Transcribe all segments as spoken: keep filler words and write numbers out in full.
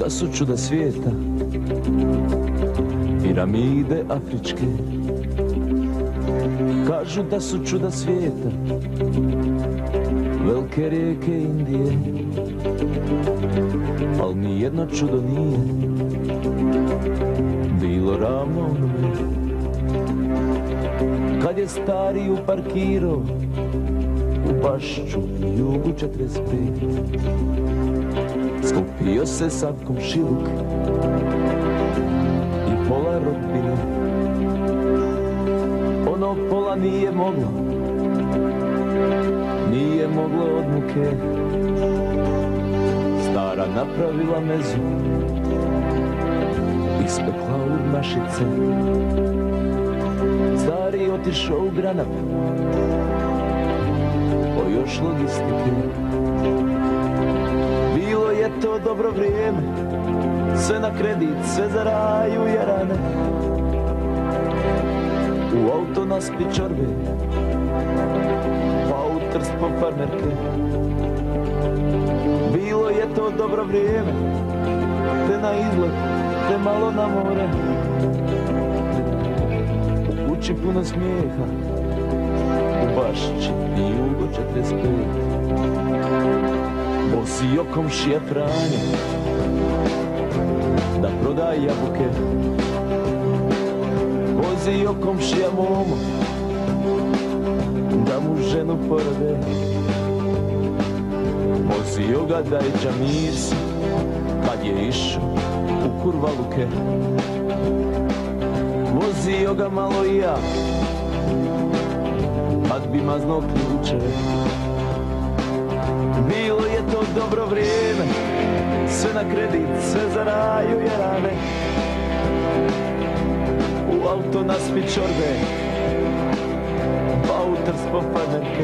da su čuda svijeta, piramide afričke. Kažu da su čuda svijeta, velike rijeke Indije, al nijedno čudo nije bilo ravno onome. Kad je stari uparkirao u Bašću jugu četrdeset pet, skupio se sav komšiluk i pola rodbine. Ono pola nije moglo, nije moglo od muke. Stara napravila mezu, ispekla urmašice. Stari otišao u Granap, po još logistike. Bilo je to dobro vrijeme, sve na kredit, sve za raju jarane. U auto naspi čorbe, pa u Trst po farmerke. Bilo je to dobro vrijeme, te na izlet, te malo na more. U kući puno smijeha, u Bašći i jugo četrdeset pet. Bosio komšija Franje da prodaje jabuke. Vozio komšija Momo da mu ženu porode. Vozio ga Dajđa Mirsa kad je išao u Kurvaluke. Vozio ga malo i ja kad bi maznao ključeve. Bilo je to dobro vrijeme, sve na kredit, sve za raju jarane. U auto naspi čorbe, pa u Trst po farmerke.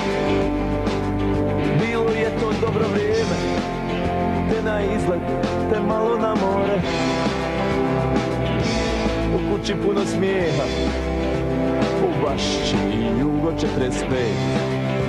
Bilo je to dobro vrijeme, te na izlet, te malo na more. U kući puno smijeha, u Bašći i jugo četrdeset pet.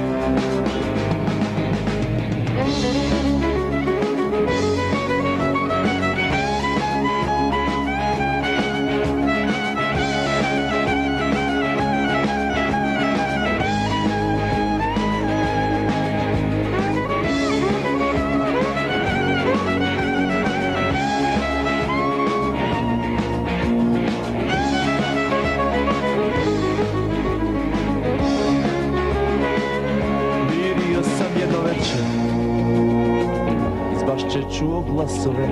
Čuo glasove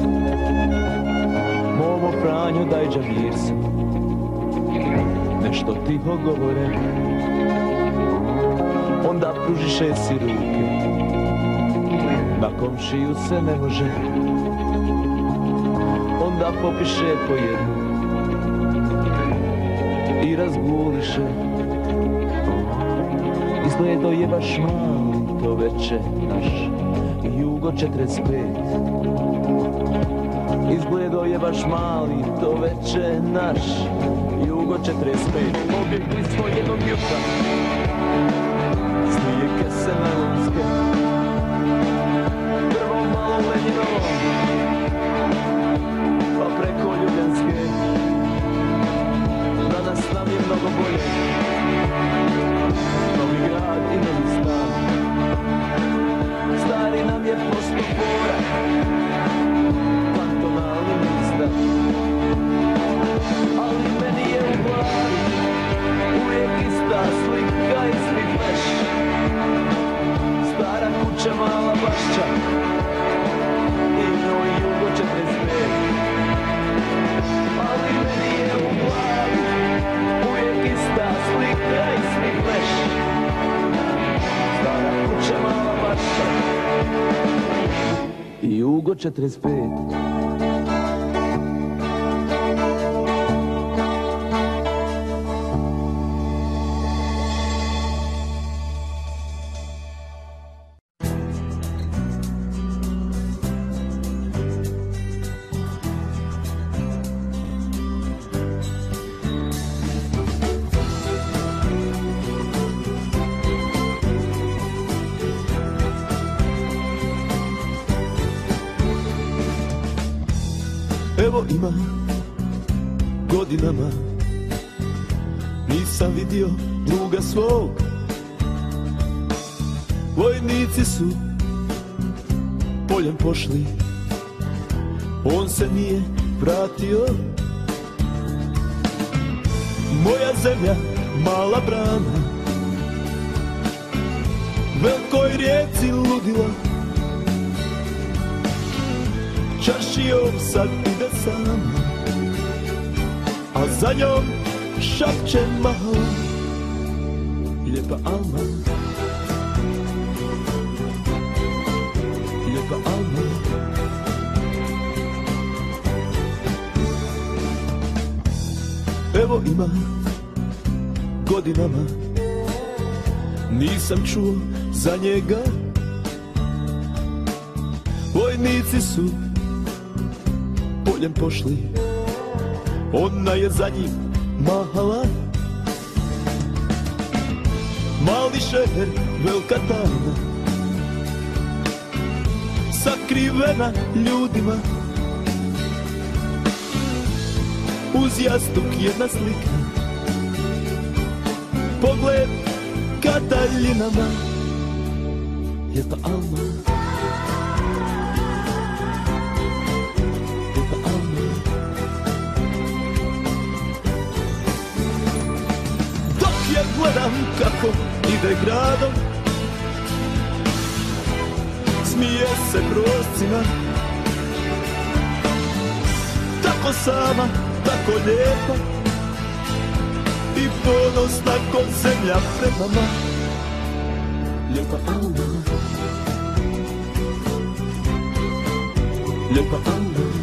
Momo, Franjo, Dajđa Mirsa, nešto tiho govore. Onda pružiše si ruke, na komšiju se ne može. Onda popiše po jednu i razguliše. Izgledo je baš mali to veče naš jugo četrdeset pet. Izgledo je baš mali to veče naš jugo četrdeset pet. Pobjegli smo jednog jutra, snije kese melonske, prvo malo Lenjinovo, pa preko Ljubljanske. Danas nam je mnogo bolje, novi grad i novi stan. Stari nam je posto fora, kantonalni ministar. Ali meni je u glavi uvijek ista slika, isti fleš. Stara kuća, mala Bašća i njoj jugo četrdeset pet. Ali meni je u glavi uvijek ista slika, isti fleš. Stara kuća, mala Bašća i jugo četrdeset pet. Evo ima godinama nisam vidio druga svog. Vojnici su poljem pošli, on se nije vratio. Moja zemlja, mala brana, velikoj rijeci ludila, čaršijom sad ide sama, a za njom šapće malo lijepa Alma, lijepa Alma. Evo ima godinama nisam čuo za njega. Vojnici su poljem pošli, ona je za njim mahala. Mali šeher, velika tajna, sakrivena ljudima. Uz jastuk jedna slika, pogled ka daljinama. Lijepa Alma, lijepa Alma. Dok je gledam kako ide gradom, smije se proscima, tako sama, tako lijepa i ponosna ko zemlja pred nama. Lijepa Alma, lijepa Alma.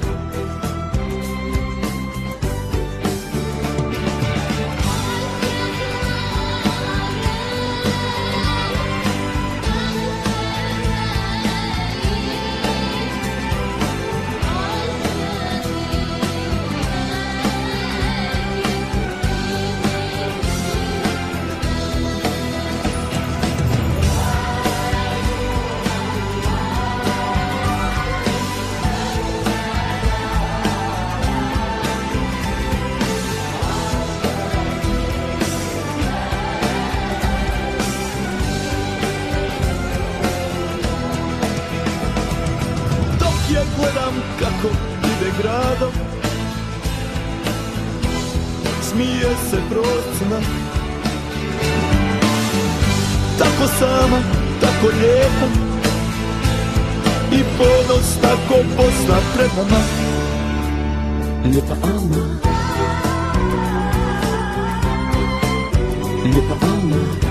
Ja gledam kako ide gradom, smije se proscima, tako sama, tako lijepa i ponosna ko Bosna pred nama. Lijepa Alma, lijepa Alma.